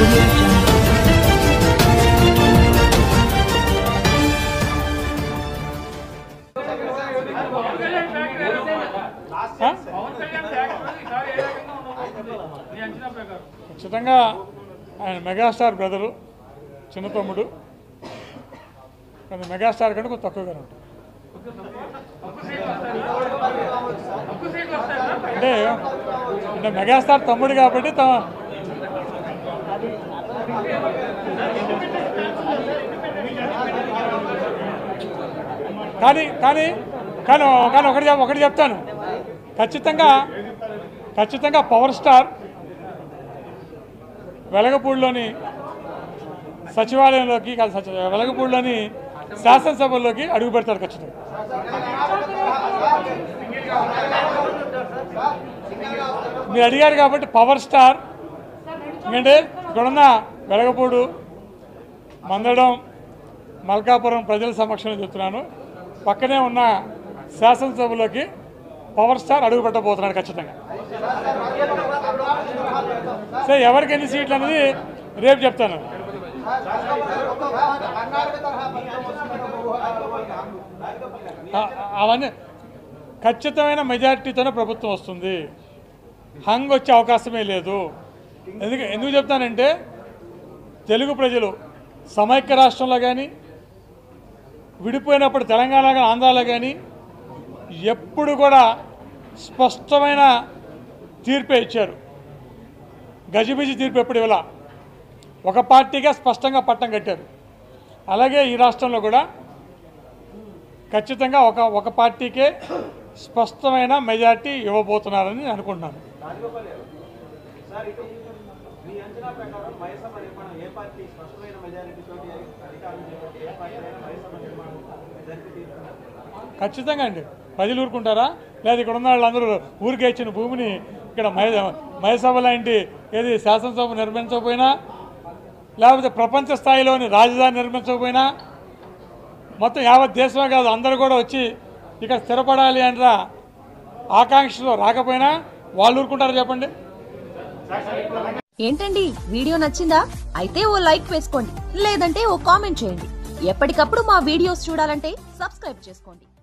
Audio Jungle. ఖచ్చితంగా ఆయన megastar brother, చిన్న తమ్ముడు, కానీ మెగాస్టార్ కంటే కొంచెం తక్కువగానే ఉంటుంది. అంటే మెగాస్టార్ తమ్ముడు కాబట్టి కానీ కానీ కానీ కానీ ఒకటి చెప్తాను, ఖచ్చితంగా పవర్ స్టార్ వెలగపూడిలోని సచివాలయంలోకి వెలగపూడిలోని శాసనసభల్లోకి అడుగు పెడతాడు ఖచ్చితంగా. మీరు అడిగారు కాబట్టి పవర్ స్టార్, ఎందుకంటే ఇక్కడున్న వెలగపూడు, మందడం, మల్కాపురం ప్రజల సమక్షంలో చెప్తున్నాను, పక్కనే ఉన్న శాసనసభలోకి పవర్ స్టార్ అడుగు పెట్టబోతున్నాడు ఖచ్చితంగా. సో ఎవరికి ఎన్ని సీట్లు అనేది రేపు చెప్తాను. అవన్నీ ఖచ్చితమైన మెజారిటీతోనే ప్రభుత్వం వస్తుంది, హంగ్ వచ్చే అవకాశమే లేదు. ఎందుకు చెప్తానంటే తెలుగు ప్రజలు సమైక్య రాష్ట్రంలో కానీ, విడిపోయినప్పుడు తెలంగాణ కానీ, ఆంధ్రాలో కానీ ఎప్పుడు కూడా స్పష్టమైన తీర్పే ఇచ్చారు. గజిబిజి తీర్పు ఎప్పుడు ఇవ్వాల, ఒక పార్టీగా స్పష్టంగా పట్టం కట్టారు. అలాగే ఈ రాష్ట్రంలో కూడా ఖచ్చితంగా ఒక పార్టీకే స్పష్టమైన మెజార్టీ ఇవ్వబోతున్నారని అనుకుంటున్నాను. ఖచ్చితంగా అండి. ప్రజలు ఊరుకుంటారా? లేదా ఇక్కడ ఉన్న వాళ్ళందరూ ఊరికే ఇచ్చిన భూమిని ఇక్కడ మయసభ లాంటి ఏది శాసనసభ నిర్మించకపోయినా, లేకపోతే ప్రపంచ స్థాయిలోని రాజధాని నిర్మించకపోయినా, మొత్తం యావత్ దేశమే కాదు అందరూ కూడా వచ్చి ఇక్కడ స్థిరపడాలి అంటారా ఆకాంక్షలో రాకపోయినా వాళ్ళు ఊరుకుంటారు చెప్పండి? ఏంటండి వీడియో నచ్చిందా? అయితే ఓ లైక్ వేసుకోండి, లేదంటే ఓ కామెంట్ చేయండి. ఎప్పటికప్పుడు మా వీడియోస్ చూడాలంటే సబ్స్క్రైబ్ చేసుకోండి.